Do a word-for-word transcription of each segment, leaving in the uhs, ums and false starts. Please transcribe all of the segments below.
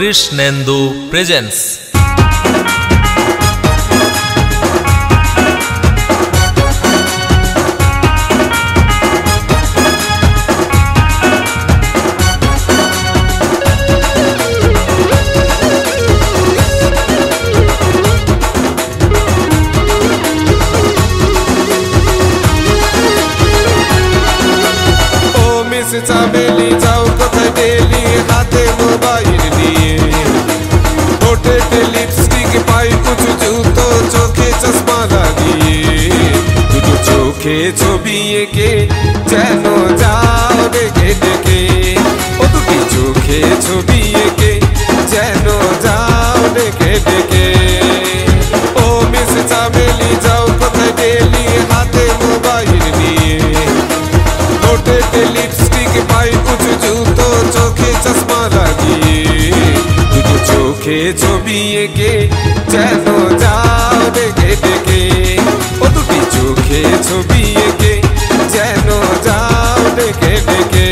Krishnendu presence. চামেলি যাও কোথায় daily, হাতে মোবাইল নিয়ে, ঠোঁটে লিপস্টিক, পায়ে কুচু জুতো, চোখে চশমা লাগিয়ে, দুটো চোখে ছবি এঁকে যেন যাও ডেকে ডেকে, ও দুটি চোখে ছবি এঁকে যেন যাও ডেকে ডেকে। ও মিস চামেলি যাও কোথায় ডেলি, হাতে মোবাইল নিয়ে, ঠোঁটে লিপস্টিক, পায়ে কুচু জুতো, চোখে চশমা লাগিয়ে, দুটো চোখে ছবি এঁকে যেন যাও ডেকে ডেকে, ও দুটি চোখে ছবি এঁকে যেন যাও ডেকে ডেকে।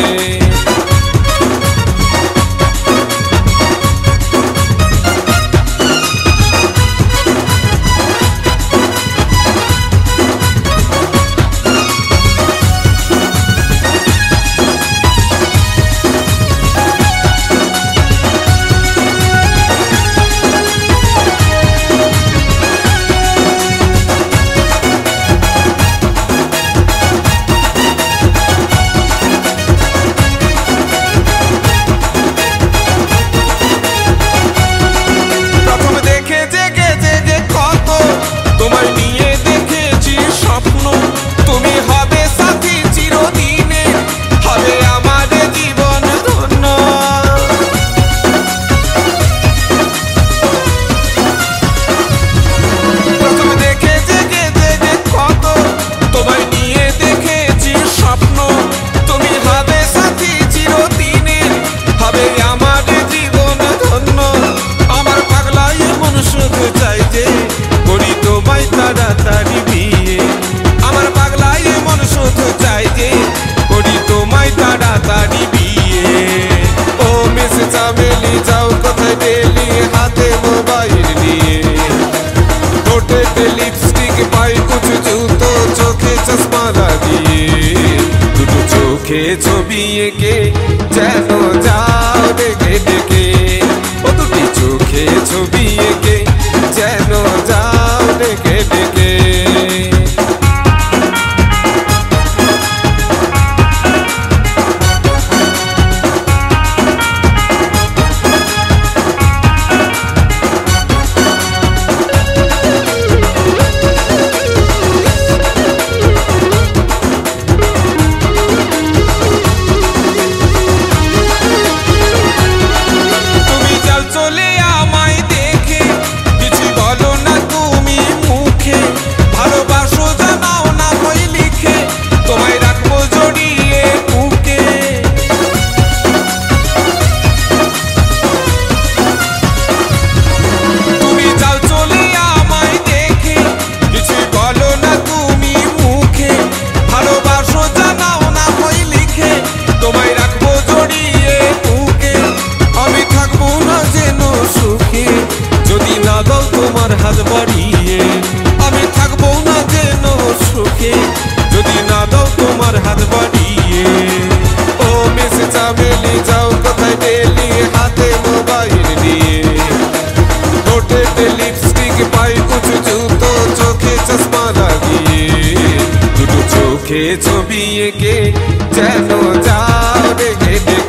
যাও কোথায় ডেলি, হাতে মোবাইল নিয়ে, ঠোঁটে লিপস্টিক, পায়ে কুচু জুতো, চোখে চশমা লাগিয়ে, দুটো চোখে ছবি এঁকে যেন যাও ডেকে ডেকে, ও দুটি চোখে ছবি এঁকে যেন যাও ডেকে ডেকে। তোমার হাত বাড়িয়ে আমি থাকবো না যেন সুখে, যদি না দাও তোমার হাত বাড়িয়ে। ও মিস চামেলি যাও কোথায় ডেলি, হাতে মোবাইল নিয়ে, ঠোঁটে লিপস্টিক, পায়ে কুচু জুতো, চোখে চশমা লাগিয়ে, দুটো চোখে ছবি এঁকে যেন যা